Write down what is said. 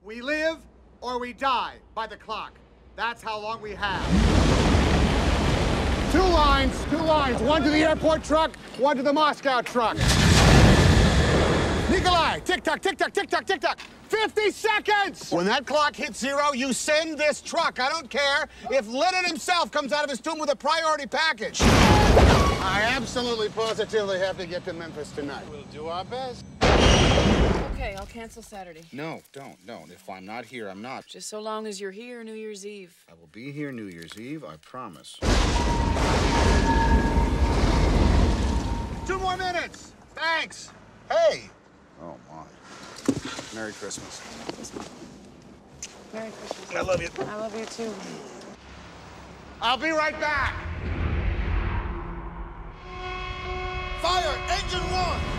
We live or we die by the clock. That's how long we have. Two lines. One to the airport truck, one to the Moscow truck. Nikolai, tick-tock, tick-tock, tick-tock, tick-tock. 50 seconds! When that clock hits 0, you send this truck. I don't care if Lennon himself comes out of his tomb with a priority package. I absolutely, positively have to get to Memphis tonight. We'll do our best. Okay, I'll cancel Saturday. No, don't. If I'm not here, I'm not. Just so long as you're here New Year's Eve. I will be here New Year's Eve, I promise. 2 more minutes. Thanks. Hey! Oh, my. Merry Christmas. Merry Christmas. I love you. I love you, too. I'll be right back. Fire engine 1!